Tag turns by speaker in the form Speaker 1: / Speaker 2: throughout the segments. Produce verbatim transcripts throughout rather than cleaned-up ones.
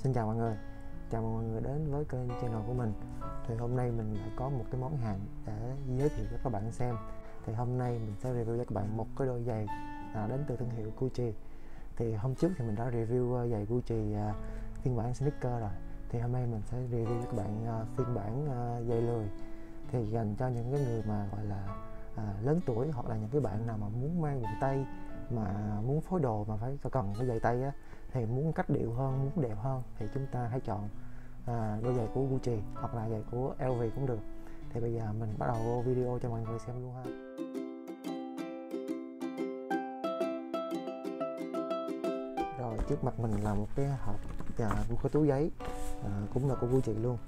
Speaker 1: Xin chào mọi người, chào mọi người đến với kênh channel của mình. Thì hôm nay mình lại có một cái món hàng để giới thiệu cho các bạn xem. Thì hôm nay mình sẽ review cho các bạn một cái đôi giày à, đến từ thương hiệu Gucci. Thì hôm trước thì mình đã review giày Gucci à, phiên bản sneaker rồi. Thì hôm nay mình sẽ review cho các bạn à, phiên bản à, giày lười. Thì dành cho những cái người mà gọi là à, lớn tuổi, hoặc là những cái bạn nào mà muốn mang quần tây mà muốn phối đồ mà phải cần cái giày tây á, thì muốn cách điệu hơn, muốn đẹp hơn thì chúng ta hãy chọn à, đôi giày của Gucci hoặc là giày của lờ vê cũng được. Thì bây giờ mình bắt đầu vô video cho mọi người xem luôn ha. Rồi trước mặt mình là một cái hộp và một cái túi giấy à, cũng là của Gucci luôn.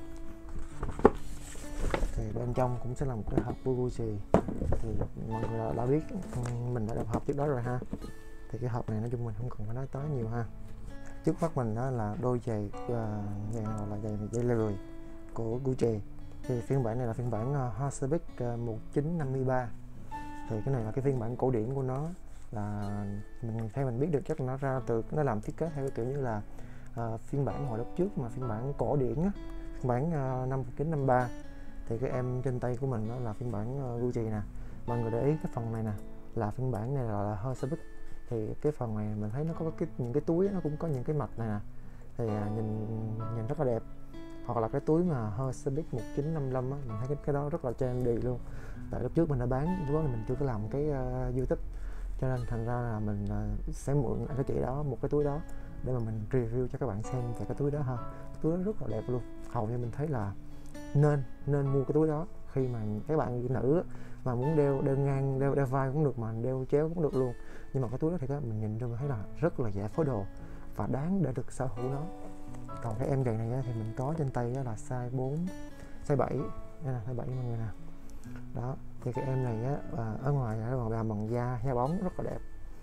Speaker 1: Thì bên trong cũng sẽ là một cái hộp của Gucci. Thì mọi người đã biết mình đã đọc hộp trước đó rồi ha. Thì cái hộp này nói chung mình không cần phải nói tới nhiều ha. Trước mắt mình đó là đôi giày uh, giày nào là giày giày lười của Gucci. Thì phiên bản này là phiên bản uh, Horsebit uh, một chín năm ba. Thì cái này là cái phiên bản cổ điển của nó, là mình theo mình biết được chắc nó ra từ nó làm thiết kế theo cái kiểu như là uh, phiên bản hồi lúc trước mà phiên bản cổ điển á, phiên bản uh, năm một chín năm ba. Thì cái em trên tay của mình đó là phiên bản uh, Gucci nè. Mọi người để ý cái phần này nè là phiên bản này là, là Horsebit. Thì cái phần này mình thấy nó có cái những cái túi nó cũng có những cái mạch này nè, thì à, nhìn nhìn rất là đẹp. Hoặc là cái túi mà Horsebit một chín năm lăm á, mình thấy cái, cái đó rất là trendy luôn. Tại lúc trước mình đã bán, lúc đó mình chưa có làm cái uh, YouTube, cho nên thành ra là mình uh, sẽ mượn cái chị đó một cái túi đó để mà mình review cho các bạn xem về cái túi đó ha. Cái túi đó rất là đẹp luôn, hầu như mình thấy là nên nên mua cái túi đó khi mà các bạn nữ mà muốn đeo đeo ngang, đeo đeo vai cũng được, mà đeo chéo cũng được luôn. Nhưng mà cái túi đó thì các mình nhìn chung thấy là rất là dễ phối đồ và đáng để được sở hữu nó. Còn cái em giày này á, thì mình có trên tay là size bốn, size bảy, đây là size bảy mọi người nè. Đó, thì cái em này á, ở ngoài là làm bằng da da bóng rất là đẹp,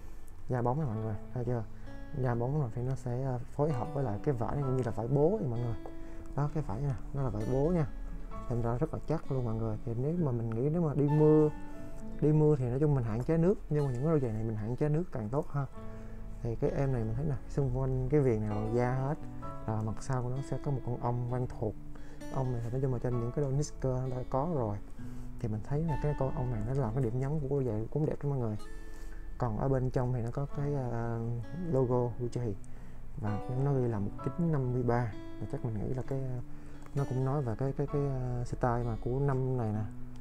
Speaker 1: da bóng này mọi người thấy chưa, da bóng rồi thì nó sẽ phối hợp với lại cái vải này cũng như là vải bố thì mọi người. Đó, cái vải nè nó là vải bố nha, thành ra rất là chắc luôn mọi người. Thì nếu mà mình nghĩ nếu mà đi mưa đi mưa thì nói chung mình hạn chế nước, nhưng mà những cái đôi giày này mình hạn chế nước càng tốt ha. Thì cái em này mình thấy nè, xung quanh cái viền này là bằng da hết, là mặt sau của nó sẽ có một con ong quen thuộc. Ong này thì nói chung là trên những cái đôi sneaker đã có rồi, thì mình thấy là cái con ong này nó làm cái điểm nhấn của đôi giày cũng đẹp đó mọi người. Còn ở bên trong thì nó có cái uh, logo Gucci và nó ghi là một chín năm ba, và chắc mình nghĩ là cái nó cũng nói về cái cái cái uh, style mà của năm này nè.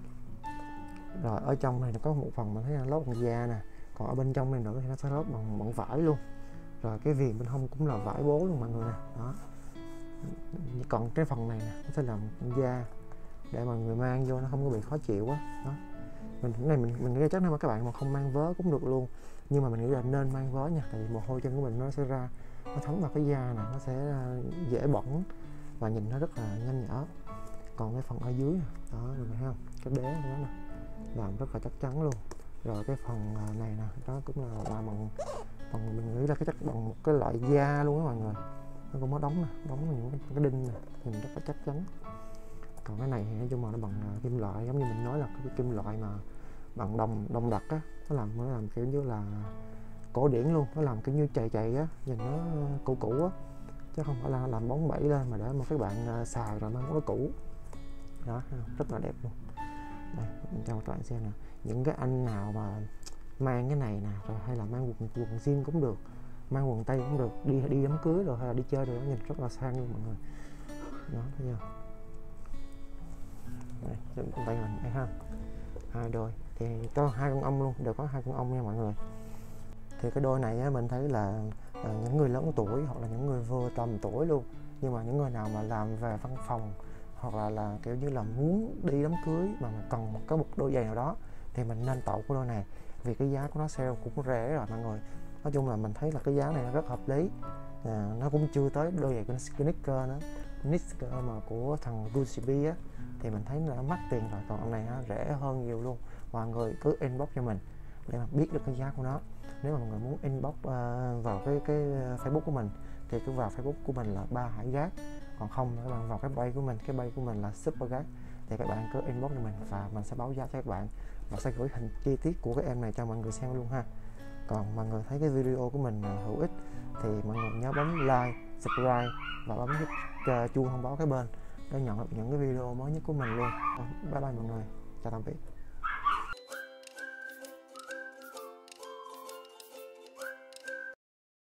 Speaker 1: Rồi ở trong này nó có một phần mình thấy là lót bằng da nè, còn ở bên trong này nữa thì nó sẽ lót bằng bằng vải luôn. Rồi cái viền bên hông cũng là vải bố luôn mọi người nè. Đó, còn cái phần này nè nó sẽ làm da để mọi người mang vô nó không có bị khó chịu quá. Đó, mình cái này mình mình nghĩ chắc nếu mà các bạn mà không mang vớ cũng được luôn, nhưng mà mình nghĩ là nên mang vớ nha, tại vì mồ hôi chân của mình nó sẽ ra, nó thấm vào cái da này, nó sẽ dễ bẩn và nhìn nó rất là nhanh nhở. Còn cái phần ở dưới nè, đó mọi người thấy không, cái đế của nó nè làm rất là chắc chắn luôn. Rồi cái phần này nè, đó cũng là làm bằng bằng mình nghĩ là cái chắc bằng một cái loại da luôn á mọi người. Nó cũng có đóng nè, đóng những cái, cái đinh nè, nhìn rất là chắc chắn. Còn cái này thì nói chung là nó bằng kim loại, giống như mình nói là cái kim loại mà bằng đồng đồng đặc á, nó làm nó làm kiểu như là cổ điển luôn, nó làm kiểu như chày chày á, nhìn nó cũ cũ á, chứ không phải là làm bóng bẩy lên mà để mà các bạn xài rồi mang nó cũ. Đó, rất là đẹp luôn. Đây, cho các bạn xem nè, những cái anh nào mà mang cái này nè, rồi hay là mang quần quần jean cũng được, mang quần tây cũng được, đi đi đám cưới rồi hay là đi chơi rồi, nó nhìn rất là sang luôn mọi người. Đó, thấy chưa? Đây, quần tây mình đây ha, hai đôi thì có hai con ong luôn, đều có hai con ong nha mọi người. Thì cái đôi này á, mình thấy là à, những người lớn tuổi hoặc là những người vừa tầm tuổi luôn, nhưng mà những người nào mà làm về văn phòng hoặc là là kiểu như là muốn đi đám cưới mà cần một cái một đôi giày nào đó thì mình nên tậu cái đôi này, vì cái giá của nó sale cũng rẻ rồi mọi người. Nói chung là mình thấy là cái giá này nó rất hợp lý, à, nó cũng chưa tới đôi giày của sneaker nữa, sneaker mà của thằng Gucci á thì mình thấy là mắc tiền rồi, còn ông này nó rẻ hơn nhiều luôn. Mọi người cứ inbox cho mình để mà biết được cái giá của nó. Nếu mà mọi người muốn inbox uh, vào cái cái Facebook của mình thì cứ vào Facebook của mình là Ba Hải Gác, còn không các bạn vào cái bay của mình, cái bay của mình là Super Gác, thì các bạn cứ inbox cho mình và mình sẽ báo giá cho các bạn và sẽ gửi hình chi tiết của cái em này cho mọi người xem luôn ha. Còn mọi người thấy cái video của mình hữu ích thì mọi người nhớ bấm like subscribe và bấm cái chuông thông báo cái bên để nhận được những cái video mới nhất của mình luôn. Bye bye mọi người, chào tạm biệt.